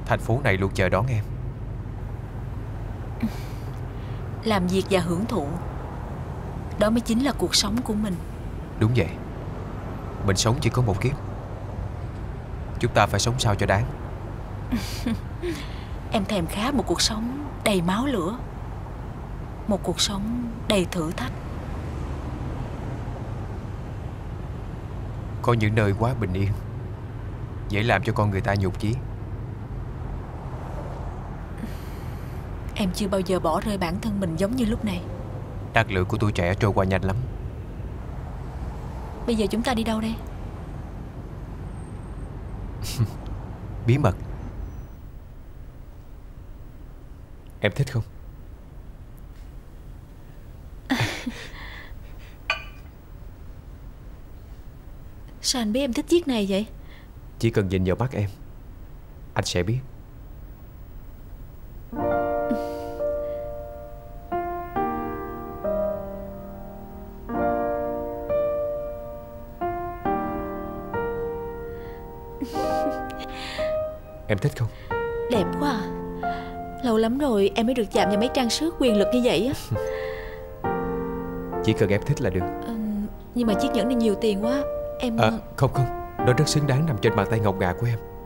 Thành phố này luôn chờ đón em. Làm việc và hưởng thụ, đó mới chính là cuộc sống của mình. Đúng vậy. Mình sống chỉ có một kiếp. Chúng ta phải sống sao cho đáng. Em thèm khát một cuộc sống đầy máu lửa, một cuộc sống đầy thử thách. Có những nơi quá bình yên, dễ làm cho con người ta nhụt chí. Em chưa bao giờ bỏ rơi bản thân mình giống như lúc này. Năng lượng của tuổi trẻ trôi qua nhanh lắm. Bây giờ chúng ta đi đâu đây? Bí mật. Em thích không? Sao anh biết em thích chiếc này vậy? Chỉ cần nhìn vào mắt em, anh sẽ biết. Em thích không? Đẹp quá à. Lâu lắm rồi em mới được chạm vào mấy trang sức quyền lực như vậy á. Chỉ cần em thích là được. Nhưng mà chiếc nhẫn này nhiều tiền quá. Em... Không, nó rất xứng đáng nằm trên bàn tay ngọc ngà của em.